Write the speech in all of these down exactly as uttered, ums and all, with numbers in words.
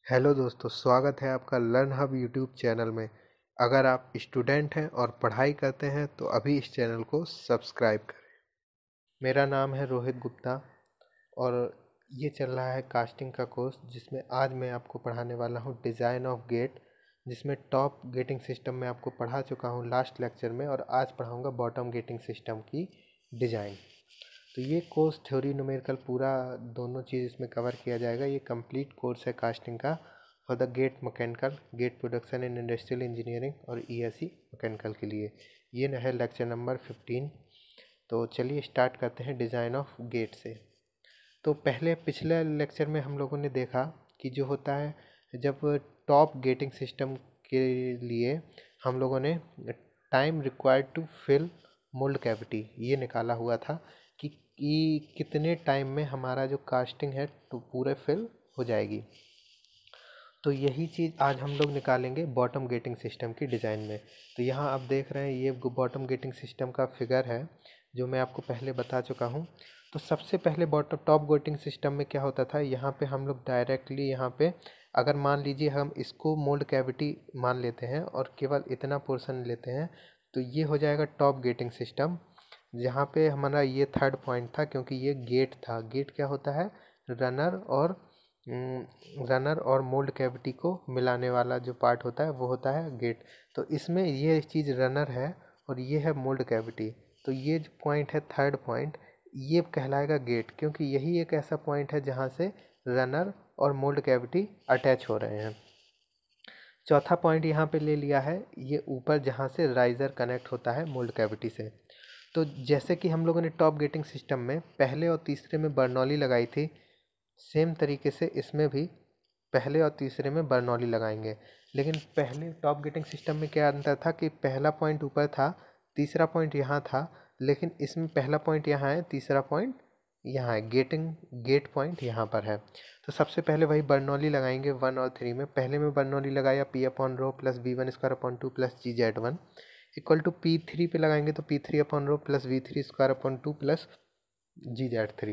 Hello दोस्तों, स्वागत है आपका लर्न हब यूट्यूब चैनल में। अगर आप स्टूडेंट हैं और पढ़ाई करते हैं तो अभी इस चैनल को सब्सक्राइब करें। मेरा नाम है रोहित गुप्ता और ये चल रहा है कास्टिंग का कोर्स, जिसमें आज मैं आपको पढ़ाने वाला हूँ डिज़ाइन ऑफ गेट, जिसमें टॉप गेटिंग सिस्टम में आपको पढ़ा चुका हूँ लास्ट लेक्चर में, और आज पढ़ाऊँगा बॉटम गेटिंग सिस्टम की डिज़ाइन। तो ये कोर्स थ्योरी न्यूमेरिकल पूरा दोनों चीज़ इसमें कवर किया जाएगा। ये कंप्लीट कोर्स है कास्टिंग का for the gate mechanical, gate production in industrial engineering और ईएसई मैकेनिकल के लिए। ये न है लेक्चर नंबर फिफ्टीन। तो चलिए स्टार्ट करते हैं डिज़ाइन ऑफ गेट से। तो पहले पिछले लेक्चर में हम लोगों ने देखा कि जो होता है जब टॉप गेटिंग सिस्टम के लिए हम लोगों ने time required to fill mould cavity ये निकाला हुआ था कि, कि कितने टाइम में हमारा जो कास्टिंग है तो पूरे फिल हो जाएगी। तो यही चीज़ आज हम लोग निकालेंगे बॉटम गेटिंग सिस्टम की डिज़ाइन में। तो यहाँ आप देख रहे हैं ये बॉटम गेटिंग सिस्टम का फिगर है जो मैं आपको पहले बता चुका हूँ। तो सबसे पहले बॉटम टॉप गेटिंग सिस्टम में क्या होता था, यहाँ पे हम लोग डायरेक्टली यहाँ पे अगर मान लीजिए हम इसको मोल्ड कैविटी मान लेते हैं और केवल इतना पोर्शन लेते हैं तो ये हो जाएगा टॉप गेटिंग सिस्टम। जहाँ पे हमारा ये थर्ड पॉइंट था, क्योंकि ये गेट था। गेट क्या होता है, रनर और रनर और मोल्ड कैविटी को मिलाने वाला जो पार्ट होता है वो होता है गेट। तो इसमें ये चीज़ रनर है और ये है मोल्ड कैविटी। तो ये जो पॉइंट है थर्ड पॉइंट, ये कहलाएगा गेट, क्योंकि यही एक ऐसा पॉइंट है जहाँ से रनर और मोल्ड कैविटी अटैच हो रहे हैं। चौथा पॉइंट यहाँ पे ले लिया है ये ऊपर, जहाँ से राइज़र कनेक्ट होता है मोल्ड कैविटी से। तो जैसे कि हम लोगों ने टॉप गेटिंग सिस्टम में पहले और तीसरे में बर्नौली लगाई थी, सेम तरीके से इसमें भी पहले और तीसरे में बर्नौली लगाएंगे। लेकिन पहले टॉप गेटिंग सिस्टम में क्या अंतर था कि पहला पॉइंट ऊपर था, तीसरा पॉइंट यहाँ था, लेकिन इसमें पहला पॉइंट यहाँ है, तीसरा पॉइंट यहाँ है, गेटिंग गेट पॉइंट यहाँ पर है। तो सबसे पहले वही बर्नौली लगाएंगे वन और थ्री में। पहले में बर्नौली लगाया P upon rho plus V one square upon two plus G Z one equal to P three पे लगाएंगे तो P three upon rho plus V three square upon two plus G Z three.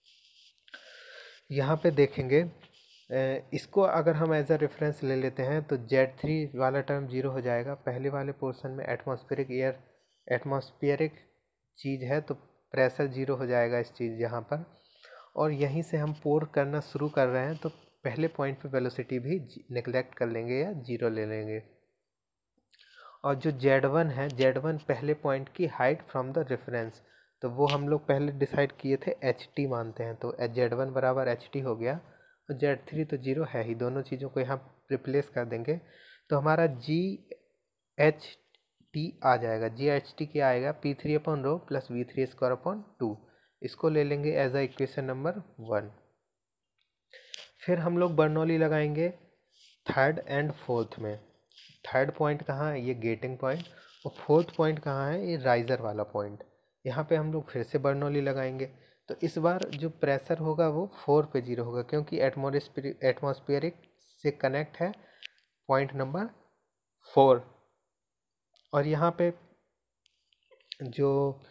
यहाँ पे देखेंगे इसको अगर हम as a reference ले लेते हैं तो जेड थ्री वाला टर्म जीरो हो जाएगा। पहले वाले पोर्शन में एटमॉस्फेरिक एयर एटमॉस्फेरिक चीज़ है तो प्रेशर जीरो हो जाएगा इस चीज़ यहाँ पर। और यहीं से हम पोर करना शुरू कर रहे हैं तो पहले पॉइंट पे वेलोसिटी भी नेग्लेक्ट कर लेंगे या जीरो ले लेंगे। और जो जेड वन है, जेड वन पहले पॉइंट की हाइट फ्रॉम द रेफरेंस, तो वो हम लोग पहले डिसाइड किए थे एच टी मानते हैं, तो जेड वन बराबर एच टी हो गया। और जेड थ्री तो जीरो है ही, दोनों चीज़ों को यहाँ रिप्लेस कर देंगे तो हमारा जी एच टी आ जाएगा। जी एच टी क्या आएगा, P three upon rho plus V three square upon two. इसको ले लेंगे as a equation number one. फिर हम लोग बर्नौली लगाएंगे थर्ड एंड फोर्थ में। थर्ड पॉइंट कहाँ है, ये गेटिंग पॉइंट, और फोर्थ पॉइंट कहाँ है, ये राइज़र वाला पॉइंट। यहाँ पे हम लोग फिर से बर्नौली लगाएंगे तो इस बार जो प्रेशर होगा वो फोर पे जीरो होगा, क्योंकि एटमॉस्फेरिक एटमॉस्फेरिक से कनेक्ट है पॉइंट नंबर फोर। और यहाँ पे जो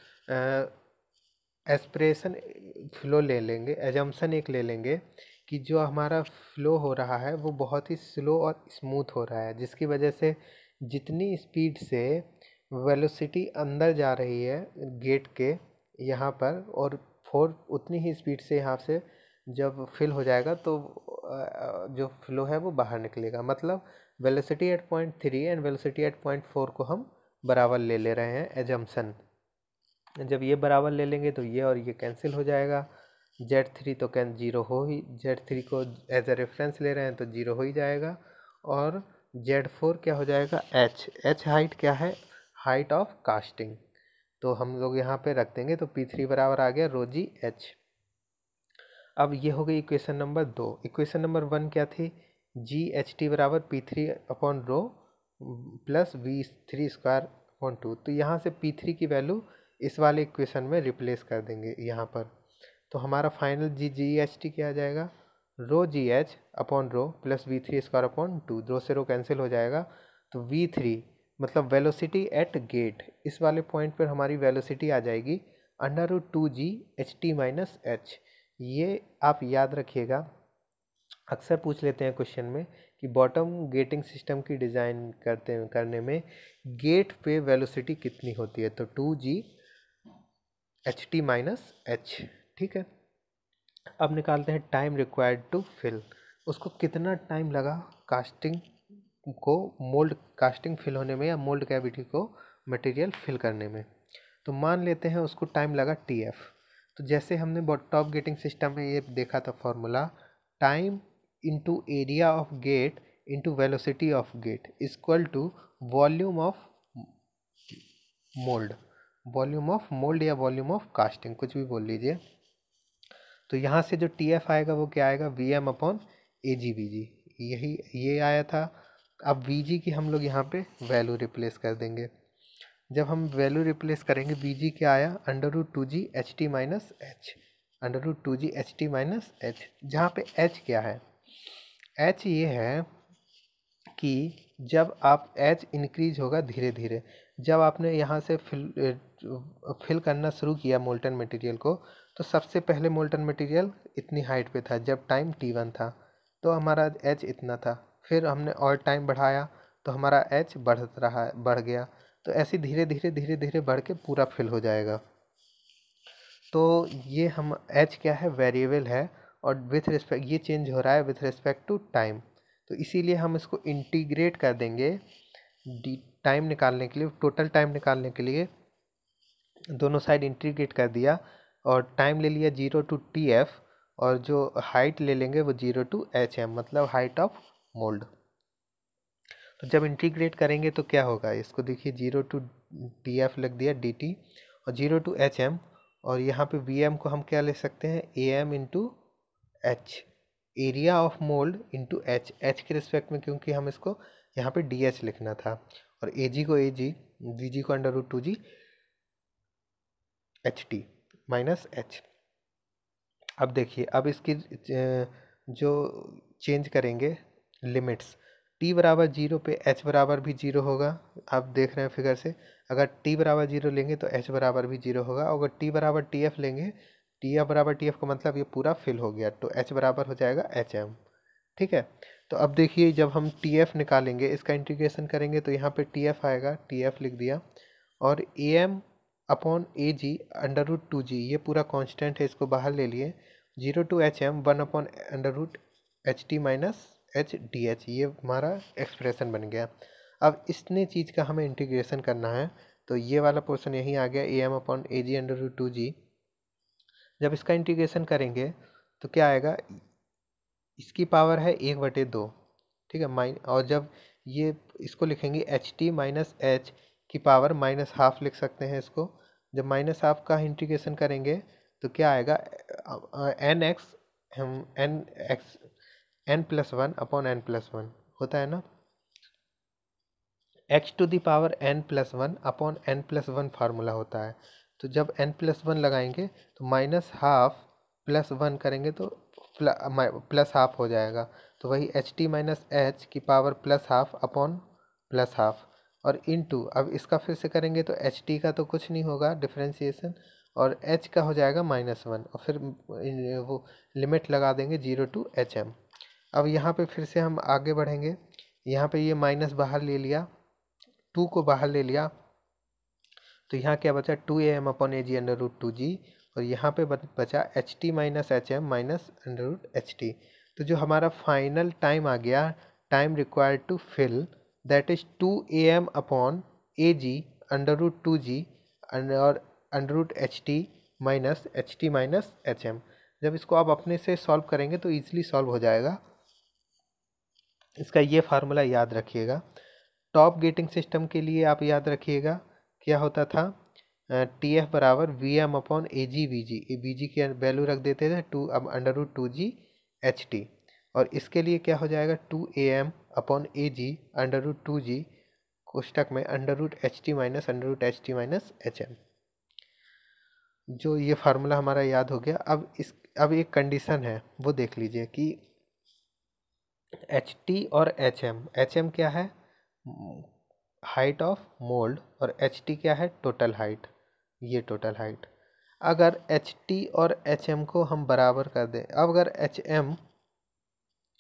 एस्पिरेशन फ्लो ले लेंगे, एजम्पशन एक ले लेंगे कि जो हमारा फ्लो हो रहा है वो बहुत ही स्लो और स्मूथ हो रहा है, जिसकी वजह से जितनी स्पीड से वेलोसिटी अंदर जा रही है गेट के यहाँ पर, और फोर उतनी ही स्पीड से यहाँ से जब फिल हो जाएगा तो जो फ्लो है वो बाहर निकलेगा। मतलब velocity at point three and velocity at point four को हम बराबर ले ले रहे हैं एजम्पशन। जब ये बराबर ले लेंगे तो ये और ये कैंसिल हो जाएगा। जेड थ्री तो कैन जीरो हो ही, जेड थ्री को एज ए रेफरेंस ले रहे हैं तो जीरो हो ही जाएगा। और जेड फोर क्या हो जाएगा, एच एच हाइट क्या है, हाइट ऑफ कास्टिंग, तो हम लोग यहाँ पे रख देंगे तो पी थ्री बराबर आ गया रो जी एच। अब ये हो गई इक्वेशन नंबर दो। इक्वेशन नंबर वन क्या थी, जी एच टी बराबर P three upon rho plus V three square upon two. तो यहाँ से पी थ्री की वैल्यू इस वाले इक्वेशन में रिप्लेस कर देंगे यहाँ पर। तो हमारा final G G H T क्या आ जाएगा, rho G H upon rho plus V three square upon two. Rho से रो कैंसिल हो जाएगा तो वी थ्री मतलब वेलोसिटी एट गेट, इस वाले पॉइंट पर हमारी वेलोसिटी आ जाएगी under root two G H T minus H. ये आप याद रखिएगा, अक्सर पूछ लेते हैं क्वेश्चन में कि बॉटम गेटिंग सिस्टम की डिज़ाइन करते करने में गेट पे वेलोसिटी कितनी होती है, तो two G H T minus H. ठीक है, अब निकालते हैं टाइम रिक्वायर्ड टू फिल, उसको कितना टाइम लगा कास्टिंग को मोल्ड कास्टिंग फिल होने में या मोल्ड कैविटी को मटेरियल फिल करने में। तो मान लेते हैं उसको टाइम लगा टी एफ। तो जैसे हमने टॉप गेटिंग सिस्टम में ये देखा था formula, time into area of gate into velocity of gate equal to volume of mould, volume of mould या वॉल्यूम ऑफ कास्टिंग, कुछ भी बोल लीजिए। तो यहाँ से जो टी एफ आएगा वो क्या आएगा, V M upon A G V G, यही ये आया था। अब वी जी की हम लोग यहाँ पे वैल्यू रिप्लेस कर देंगे। जब हम वैल्यू रिप्लेस करेंगे, वी जी क्या आया, under root two G H T minus H, under root two G H T minus H. जहाँ पे एच क्या है, एच ये है कि जब आप एच इंक्रीज होगा धीरे धीरे, जब आपने यहाँ से फिल फिल करना शुरू किया मोल्टन मटेरियल को, तो सबसे पहले मोल्टन मटेरियल इतनी हाइट पे था जब टाइम टी वन था, तो हमारा एच इतना था। फिर हमने और टाइम बढ़ाया तो हमारा एच बढ़ रहा बढ़ गया। तो ऐसे धीरे धीरे धीरे धीरे बढ़ के पूरा फिल हो जाएगा। तो ये हम एच क्या है, वेरिएबल है, और विथ रिस्पेक्ट ये चेंज हो रहा है विथ रिस्पेक्ट टू टाइम। तो इसीलिए हम इसको इंटीग्रेट कर देंगे डी टाइम निकालने के लिए, टोटल टाइम निकालने के लिए दोनों साइड इंटीग्रेट कर दिया, और टाइम ले लिया जीरो टू टी एफ, और जो हाइट ले लेंगे वो जीरो टू एच एम, मतलब हाइट ऑफ मोल्ड। तो जब इंटीग्रेट करेंगे तो क्या होगा, इसको देखिए, जीरो टू टी एफ लग दिया डी टी, और जीरो टू एच एम, और यहाँ पे वी एम को हम क्या ले सकते हैं, A M into H, area of mould into H, H के रिस्पेक्ट में, क्योंकि हम इसको यहाँ पे डी एच लिखना था, और ए जी को ए जी, वी जी को under root two G H T minus H. अब देखिए, अब इसकी जो चेंज करेंगे लिमिट्स, t बराबर जीरो पे h बराबर भी जीरो होगा। आप देख रहे हैं फिगर से, अगर t बराबर जीरो लेंगे तो h बराबर भी जीरो होगा, और अगर t बराबर टी एफ लेंगे, टी एफ बराबर टी एफ का मतलब ये पूरा फिल हो गया, तो h बराबर हो जाएगा एच एम। ठीक है, तो अब देखिए, जब हम टी एफ निकालेंगे, इसका इंटीग्रेशन करेंगे, तो यहाँ पे टी एफ आएगा, टी एफ लिख दिया, और A M upon A G under root two G, ये पूरा कांस्टेंट है, इसको बाहर ले लिए, zero to H M one upon under root H T minus H D H, ये हमारा एक्सप्रेशन बन गया। अब इतने चीज़ का हमें इंटीग्रेशन करना है, तो ये वाला पोर्शन यहीं आ गया, A M upon A G under root two G. जब इसका इंटीग्रेशन करेंगे तो क्या आएगा, इसकी पावर है एक बटे दो। ठीक है, माइन, और जब ये इसको लिखेंगे एच टी माइनस एच की पावर माइनस हाफ लिख सकते हैं इसको। जब माइनस हाफ का इंटीग्रेशन करेंगे तो क्या आएगा, एन एक्स, हम N X N plus one upon N plus one होता है ना, X to the power N plus one upon N plus one formula होता है। तो जब एन प्लस वन लगाएंगे तो माइनस हाफ प्लस वन करेंगे तो प्लस हाफ हो जाएगा, तो वही एच टी माइनस एच की power plus half upon plus half, और इनटू, अब इसका फिर से करेंगे तो एच टी का तो कुछ नहीं होगा डिफ्रेंसिएशन, और एच का हो जाएगा माइनस वन, और फिर वो लिमिट लगा देंगे जीरो टू एच एम। अब यहाँ पे फिर से हम आगे बढ़ेंगे, यहाँ पे ये माइनस बाहर ले लिया, टू को बाहर ले लिया, तो यहाँ क्या बचा, two A M upon A G under root two G, और यहाँ पे बचा H T minus H M minus under root H T. तो जो हमारा फाइनल टाइम आ गया, time required to fill, that is two A M upon A G under root two G और under root H T minus H T minus H M. जब इसको आप अपने से सॉल्व करेंगे तो ईजिली सॉल्व हो जाएगा। इसका ये फार्मूला याद रखिएगा। टॉप गेटिंग सिस्टम के लिए आप याद रखिएगा क्या होता था, टी एफ बराबर V M upon A G V G, V G की वैल्यू रख देते थे टू, अब under root two G H T, और इसके लिए क्या हो जाएगा, two A M upon A G under root two G कोष्टक में under root H T minus under root H T minus H M. जो ये फार्मूला हमारा याद हो गया। अब इस अब एक कंडीशन है वो देख लीजिए कि एच टी और एच एम, एच एम क्या है, हाइट ऑफ मोल्ड, और एच टी क्या है, टोटल हाइट, ये टोटल हाइट। अगर एच टी और एच एम को हम बराबर कर दें, अब अगर H M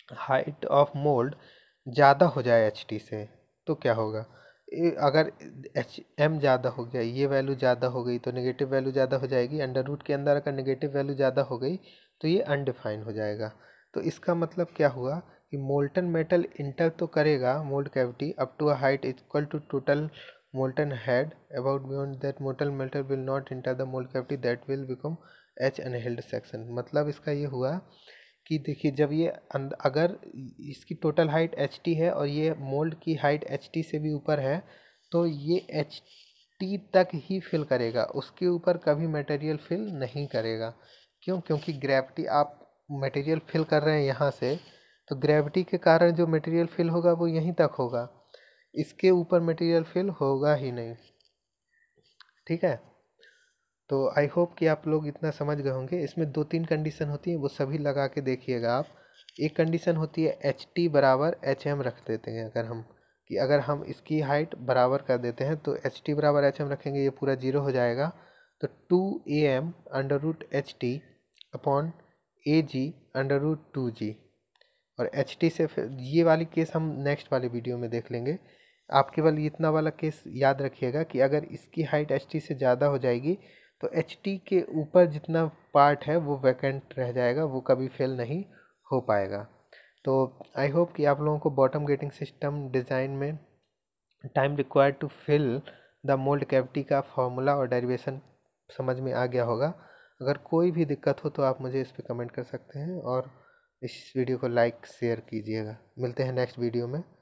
height of mould ज़्यादा हो जाए एच टी से तो क्या होगा? ए, अगर एच एम ज़्यादा हो गया, ये वैल्यू ज़्यादा हो गई तो नेगेटिव वैल्यू ज़्यादा हो जाएगी। अंडर रूट के अंदर अगर नेगेटिव वैल्यू ज़्यादा हो गई तो ये अनडिफाइन हो जाएगा। तो इसका मतलब क्या हुआ कि मोल्टन मेटल इंटर तो करेगा mould cavity up to a height equal to total molten head. About beyond that molten metal will not enter the mold cavity, that will become H annealed section। मतलब इसका ये हुआ कि देखिए जब ये अगर इसकी टोटल हाइट एच टी है और ये मोल्ड की हाइट एच टी से भी ऊपर है तो ये एच टी तक ही फिल करेगा, उसके ऊपर कभी मटेरियल फिल नहीं करेगा। क्यों? क्योंकि ग्रेविटी, आप मटेरियल फिल कर रहे हैं यहाँ से तो ग्रेविटी के कारण जो मटेरियल फिल होगा वो यहीं तक होगा, इसके ऊपर मटेरियल फिल होगा ही नहीं। ठीक है, तो आई होप कि आप लोग इतना समझ गए होंगे। इसमें दो तीन कंडीशन होती हैं, वो सभी लगा के देखिएगा आप। एक कंडीशन होती है एच टी बराबर एच एम रख देते हैं अगर हम, कि अगर हम इसकी हाइट बराबर कर देते हैं तो एच टी बराबर एच एम रखेंगे, ये पूरा जीरो हो जाएगा। तो two A M under root H T upon A G under root two G, और एच टी से फिर ये वाली केस हम नेक्स्ट वाले वीडियो में देख लेंगे। आप केवल इतना वाला केस याद रखिएगा कि अगर इसकी हाइट एच टी से ज़्यादा हो जाएगी तो एच टी के ऊपर जितना पार्ट है वो वैकेंट रह जाएगा, वो कभी फेल नहीं हो पाएगा। तो आई होप कि आप लोगों को बॉटम गेटिंग सिस्टम डिज़ाइन में time required to fill the mould cavity का फॉर्मूला और डेरिवेशन समझ में आ गया होगा। अगर कोई भी दिक्कत हो तो आप मुझे इस पर कमेंट कर सकते हैं और इस वीडियो को लाइक शेयर कीजिएगा। मिलते हैं नेक्स्ट वीडियो में।